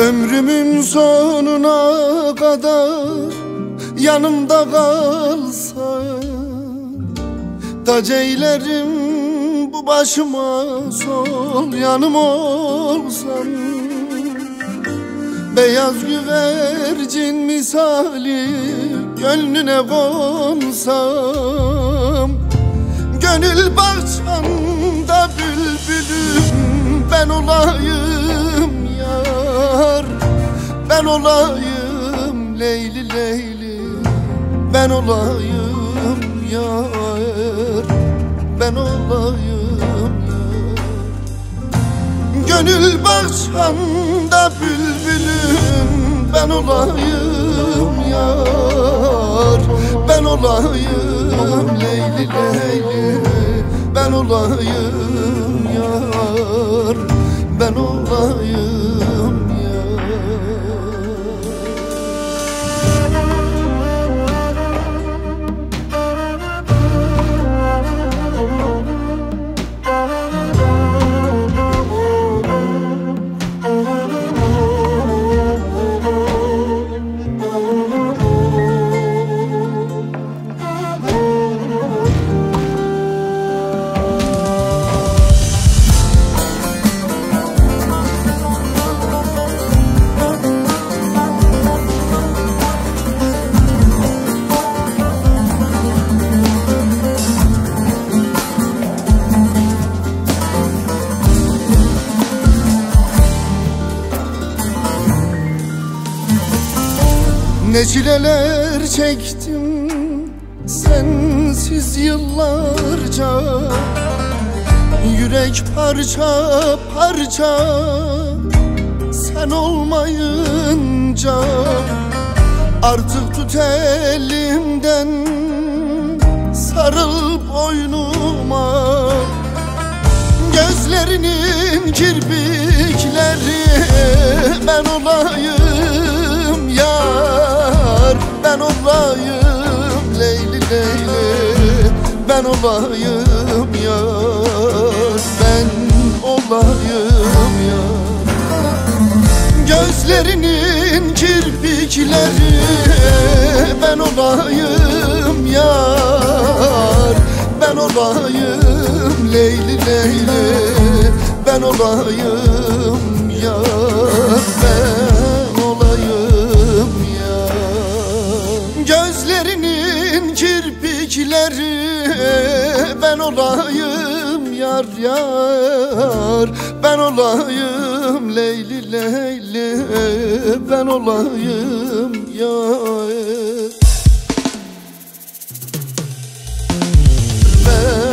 Ömrümün sonuna kadar yanımda kalsan, tac eylerim bu başıma, sol yanım olsan. Beyaz güvercin misali gönlüne konsam, gönül bahçanda bülbülüm ben olayım yar. Ben olayım Leyli Leyli, ben olayım yar. Ben olayım yar. Gönül bahçanda bülbülüm ben olayım yar. Ben olayım Leyli Leyli, ben olayım yar. Ben olayım yar. Ne çileler çektim sensiz yıllarca, yürek parça parça sen olmayınca. Artık tut elimden, sarıl boynuma, gözlerinin kirpikleri ben olayım yar. Ben olayım Leyli Leyli, ben olayım yar. Ben olayım yar. Gözlerinin kirpikleri ben olayım yar. Ben olayım Leyli Leyli, ben olayım yar. Ben olayım yar. Gözlerinin kirpikleri ben olayım yar yar. Ben olayım Leyli Leyli, ben olayım yar. Ben